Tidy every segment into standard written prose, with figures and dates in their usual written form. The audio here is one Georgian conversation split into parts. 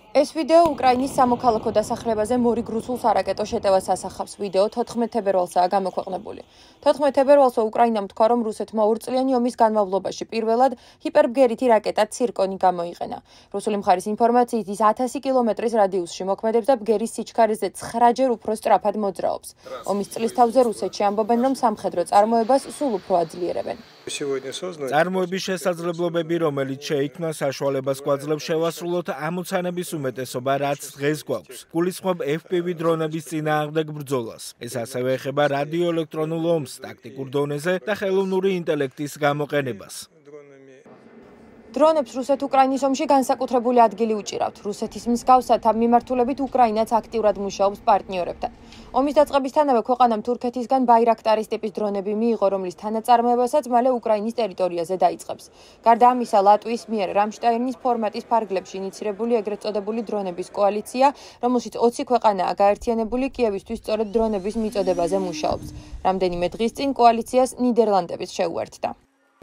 ეს ვიდეო უკრაინის სამოქალაქო დასახლებაზე მორიგ რუსულს არაკეტო შეტევას ასახავს. ვიდეო 14 თებერვალსაა გამოქვეყნებული. 14 თებერვალსა უკრაინამ თქვა, რომ რუსეთმა ორწლიანი ომის განმავლობაში პირველად ჰიპერბგერითი რაკეტა ცირკონი გამოიყენა. რუსული მხარის ინფორმაციით ის 1000 კილომეტრის რადიუსში მოქმედებს და ბგერის სიჩქარეზე 9-ჯერ უფრო სწრაფად მოძრაობს. ომის წლის თავზე რუსეთში ამბობენ, რომ სამხედრო წარმოებას სულ უფრო აძლიერებენ. წარმოების შესაძლებლობები, რომელიც შეიქმნა საშუალებას გვაძლევს შევასრულოთ ამოცანების უმეტესობა, რაც დღეს გვაქვს. გულისხმობ FPV დრონების წინააღმდეგ ბრძოლას. ეს ასევე ეხება რადიოელექტრონულ ომს ტაქტიკურ დონეზე და ხელოვნური ინტელექტის გამოყენებას. დრონებს რუსეთ-უკრაინის ომში განსაკუთრებული ადგილი უჭირავთ. რუსეთის მსგავსად ამ მიმართულებით უკრაინაც აქტიურად მუშაობს პარტნიორებთან. ომის დაწყებისთანავე ქვეყანამ თურქეთისგან ბაირაქტარის ტიპის დრონები მიიღო, რომლის თანაწარმოებასაც მალე უკრაინის ტერიტორიაზე დაიწყებს. გარდა ამისა, ლატვიის მიერ რამშტაინის ფორმატის ფარგლებში ინიცირებული ეგრეთ წოდებული დრონების კოალიცია, რომელშიც 20 ქვეყანაა გაერთიანებული, კიევისთვის სწორედ დრონების მიწოდებაზე მუშაობს. რამდენიმე დღის წინ კოალიციას ნიდერლანდებიც შეუერთდა.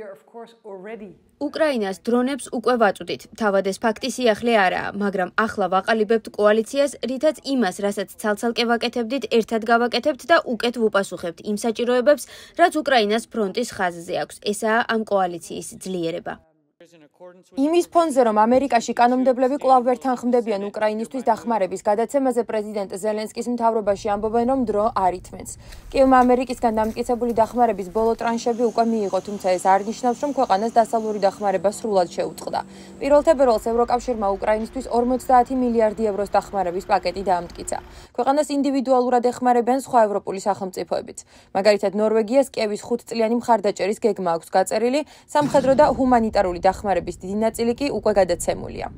უკრაინას დრონებს უკვე ვაწვდით. თავად ეს ფაქტი სიახლე არაა, მაგრამ ახლა ვაყალიბებთ კოალიციას, რითაც იმას, რასაც ცალ-ცალკე ვაკეთებდით, ერთად გავაკეთებთ და უკეთ ვუპასუხებთ იმ საჭიროებებს, რაც უკრაინას ფრონტის ხაზზე აქვს. ესაა ამ კოალიციის ძლიერება. იმის ფონზე, რომ ამერიკაში კანონმდებლები კვლავ ვერ თანხმდებიან უკრაინისთვის დახმარების გადაცემაზე, პრეზიდენტ ზელენსკის მთავრობაში ამბობენ, რომ დრო არ ითმენს. კიევმა ამერიკისგან დამტკიცებული დახმარების ბოლო ტრანშები უკვე მიიღო, თუმცა ეს არ ნიშნავს, რომ ქვეყანას დასავლური დახმარება სრულად შეუწყდა. 1 თებერვალს ევროკავშირმა უკრაინისთვის 50 მილიარდი ევროს დახმარების პაკეტი დაამტკიცა. ქვეყანას ინდივიდუალურად ეხმარებიან სხვა ევროპული სახელმწიფოებიც. მაგალითად, ნორვეგიას კიევის 5 წლიანი მხარდაჭერის გეგმა აქვს გაწერილი, სამხედრო და ჰუმანიტარული დახმარების დიდი ნაწილი კი უკვე გადაცემულია.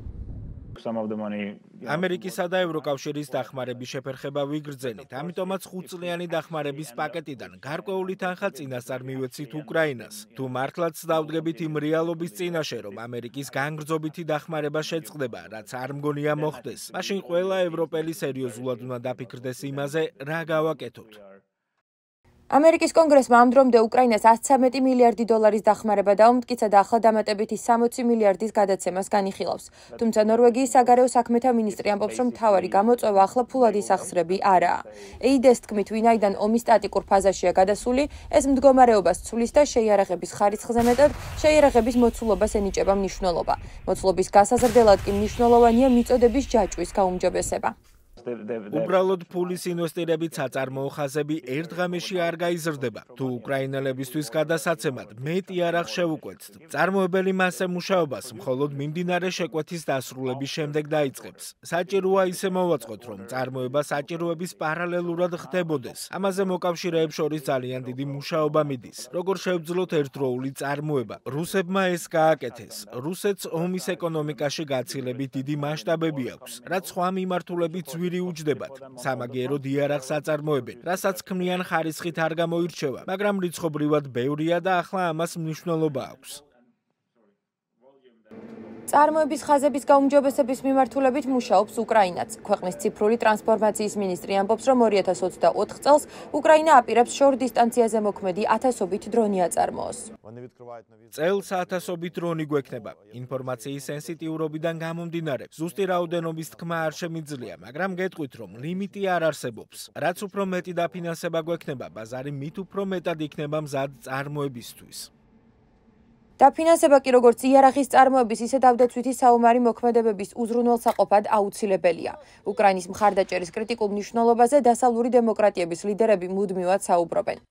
ამერიკისა და ევროკავშირის დახმარების შეფერხება ვიგრძენით, ამიტომაც 5 წლიანი დახმარების პაკეტიდან გარკვეული თანხა წინასწარ მივეცით უკრაინას. თუ მართლაც დავდგებით იმ რეალობის წინაშე, რომ ამერიკის განგრძობითი დახმარება შეწყდება, რაც არ მგონია მოხდეს, მაშინ ყველა ევროპელი სერიოზულად უნდა დაფიქრდეს იმაზე, რა გავაკეთოთ. ამერიკის კონგრესმა ამ დრომდე უკრაინას 113 მილიარდი დოლარის დახმარება დაუმტკიცა და ახლა დამატებითი 60 მილიარდის გადაცემას განიხილავს. თუმცა ნორვეგიის საგარეო საქმეთა მინისტრი ამბობს, რომ მთავარი გამოწვევა ახლა ფულადი სახსრები არაა. EIDS-ს თქმით, ვინაიდან ომის სტატიკურ ფაზაშია გადასული, ეს მდგომარეობას ცვლის და შეიარაღების ხარისხზე მეტად შეიარაღების მოცულობას ენიჭება მნიშვნელობა. მოცულობის გასაზრდელად კი მნიშვნელოვანია მიწოდების ჯაჭვის გაუმჯობესება. უბრალოდ ფულის ინვესტირებით საწარმოო ხაზები ერთ დღეში არ გაიზრდება. თუ უკრაინელებისთვის გადასაცემად მეტი არახ შევუკვეთთ. წარმოებელი მასე მუშაობას მხოლოდ მიმდინარე შეკვეთის დასრულების შემდეგ დაიწყებს. საჭიროა ისე მოვაწყოთ, რომ წარმოება საჭიროების პარალელურად ხდებოდეს. ამაზე მოკავშირეებს შორის ძალიან დიდი მუშაობა მიდის. როგორ შევძლოთ ერთდროული წარმოება? რუსებმა ეს გააკეთეს. რუსეთს ომის ეკონომიკაში გაცილებით დიდი მასშტაბები აქვს, რაც სხვა მიმართულებით უჯდებათ. სამაგიეროდ იარაღს აწარმოებენ, რასაც ქმნიან ხარისხით არ გამოირჩევა, მაგრამ რიცხობრივად ბევრია და ახლა ამას მნიშვნელობა აქვს. წარმოების ხაზების გაუმჯობესების მიმართულებით მუშაობს უკრაინაც. ქვეყნის ციფრული ტრანსფორმაციის მინისტრი ამბობს, რომ 2024 წელს უკრაინა აპირებს შორ დისტანციაზე მოქმედი 1000-ობით დრონი აწარმოოს. წელს 1000-ობით დრონი გვექნება. ინფორმაციის სენსიტიურობიდან გამომდინარე, ზუსტი რაოდენობის თქმა არ შემიძლია, მაგრამ გეტყვით, რომ ლიმიტი არ არსებობს. რაც უფრო მეტი დაფინანსება გვექნება, ბაზარი მით უფრო მეტად იქნება მზად წარმოებისთვის. დაფინანსება კი როგორც იარაღის წარმოების, ისე თავდაცვითი საომარი მოქმედებების უზრუნველსაყოფად აუცილებელია. უკრაინის მხარდაჭერის კრიტიკულ მნიშვნელობაზე დასავლური დემოკრატიების ლიდერები მუდმივად საუბრობენ.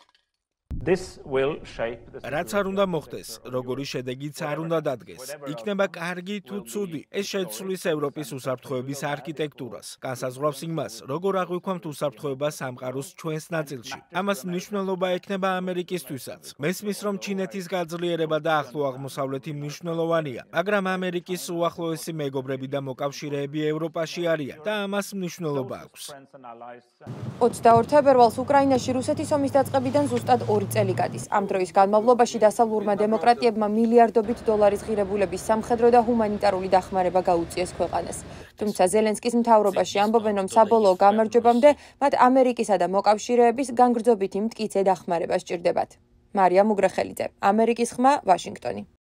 რაც არ უნდა მოხდეს, როგორი შედეგიც არ უნდა დადგეს. იქნება კარგი თუ ცუდი, ეს შეცვლის ევროპის უსაფრთხოების არქიტექტურას. განსაზღვრავს იმას, როგორ აღვიქვამთ უსაფრთხოებას სამყაროს ჩვენს ნაწილში. ამას მნიშვნელობა ექნება ამერიკისთვისაც. მესმის, რომ ჩინეთის გაძლიერება და ახლო აღმოსავლეთი მნიშვნელოვანია, მაგრამ ამერიკის უახლოესი მეგობრები და მოკავშირეები ევროპაში არიან და ამას მნიშვნელობა აქვს. 22 თებერვალს უკრაინაში რუსეთის ომის დაწყებიდან ზუსტად 2 წელი გადის. ამ დროის განმავლობაში დასავლურმა დემოკრატიებმა მილიარდობით დოლარის ღირებულების სამხედრო და ჰუმანიტარული დახმარება გაუწიეს ქვეყანას. თუმცა ზელენსკის მთავრობაში ამბობენ, რომ საბოლოო გამარჯვებამდე მათ ამერიკისა და მოკავშირეების განგრძობითი მტკიცე დახმარება სჭირდებათ. მარია მუგრეხელიძე, ამერიკის ხმა, ვაშინგტონი.